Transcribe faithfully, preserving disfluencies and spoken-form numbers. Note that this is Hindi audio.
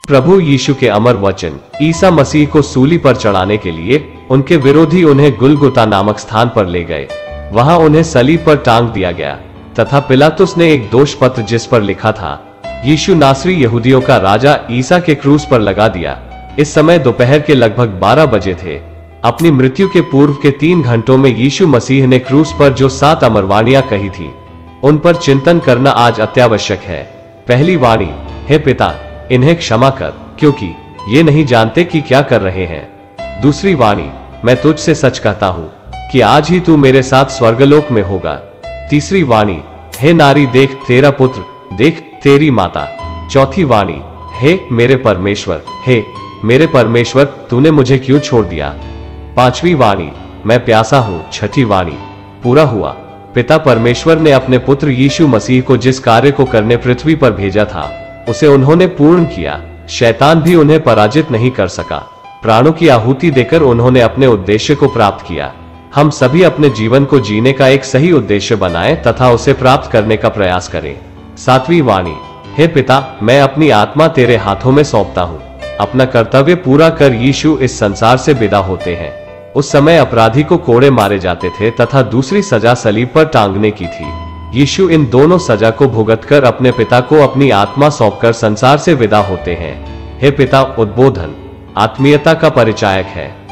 प्रभु यीशु के अमर वचन। ईसा मसीह को सूली पर चढ़ाने के लिए उनके विरोधी उन्हें गुलगुता नामक स्थान पर ले गए। वहां उन्हें सलीब पर टांग दिया गया तथा पिलातुस ने एक दोष पत्र जिस पर लिखा था यीशु नासरी यहूदियों का राजा ईसा के क्रूस पर लगा दिया। इस समय दोपहर के लगभग बारह बजे थे। अपनी मृत्यु के पूर्व के तीन घंटों में यीशु मसीह ने क्रूस पर जो सात अमरवाणियां कही थी उन पर चिंतन करना आज अत्यावश्यक है। पहली वाणी, हे पिता इन्हें क्षमा कर, क्योंकि ये नहीं जानते कि क्या कर रहे हैं। दूसरी वाणी, मैं तुझसे सच कहता हूँ कि आज ही तू मेरे साथ स्वर्गलोक में होगा। तीसरी वाणी, हे नारी देख तेरा पुत्र, देख तेरी माता। चौथी वाणी, हे मेरे परमेश्वर, हे मेरे परमेश्वर तूने मुझे क्यों छोड़ दिया। पांचवी वाणी, मैं प्यासा हूँ। छठी वाणी, पूरा हुआ। पिता परमेश्वर ने अपने पुत्र यीशु मसीह को जिस कार्य को करने पृथ्वी पर भेजा था उसे उन्होंने पूर्ण किया। शैतान भी उन्हें पराजित नहीं कर सका। प्राणों की आहुति देकर उन्होंने अपने उद्देश्य को प्राप्त किया। हम सभी अपने जीवन को जीने का एक सही उद्देश्य बनाएं तथा उसे प्राप्त करने का प्रयास करें। सातवीं वाणी, हे पिता मैं अपनी आत्मा तेरे हाथों में सौंपता हूँ। अपना कर्तव्य पूरा कर यीशु इस संसार से विदा होते हैं। उस समय अपराधी को कोड़े मारे जाते थे तथा दूसरी सजा सलीब पर टांगने की थी। यीशु इन दोनों सजा को भुगतकर अपने पिता को अपनी आत्मा सौंपकर संसार से विदा होते हैं। हे पिता उद्बोधन आत्मीयता का परिचायक है।